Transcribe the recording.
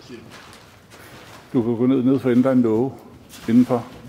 Du kan gå ned for enden, der er en låge indenfor.